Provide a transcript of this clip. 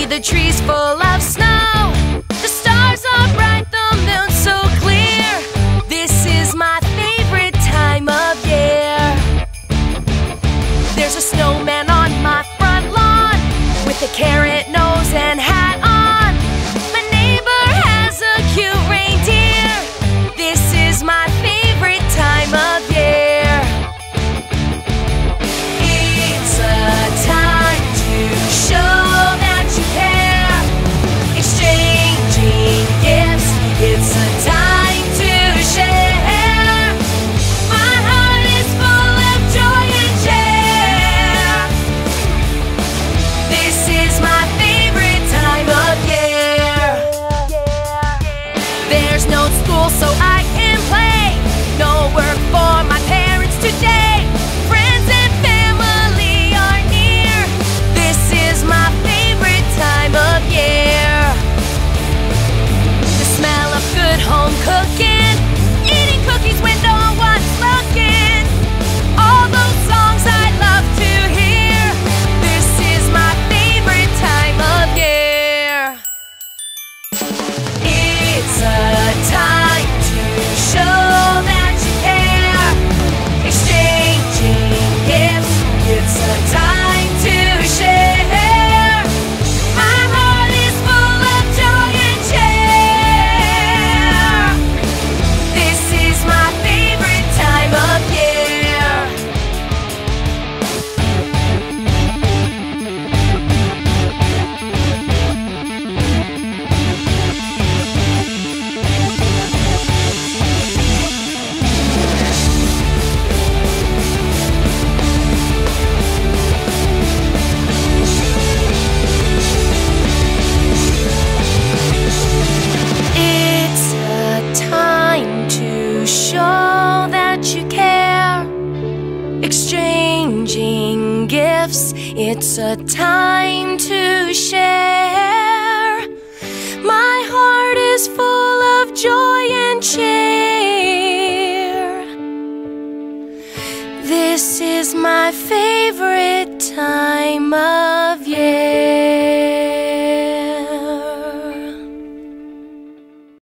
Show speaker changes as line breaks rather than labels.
see the trees full of snow. The stars are bright, the moon so clear. This is my favorite time of year. There's a snowman on my front lawn with a carrot nose and hat on. My neighbor has a cute reindeer. This is my favorite time of year. It's a time to show that you care. Exchanging gifts, it's a time to share. My heart is full of joy and cheer. This is my favorite time of year. There's no school so I can play, no work for my parents today. Friends and family are near. This is my favorite time of year. The smell of good home cooking, eating cookies when no one's looking. All those songs I love to hear. This is my favorite time of year. It's a time to show that you care. Exchanging gifts, it's a time to share. My heart is full of joy and cheer. This is my favorite time of year. It's a time to show that you care. Exchanging gifts, it's a time to share. My heart is full of joy and cheer. This is my favorite time of year.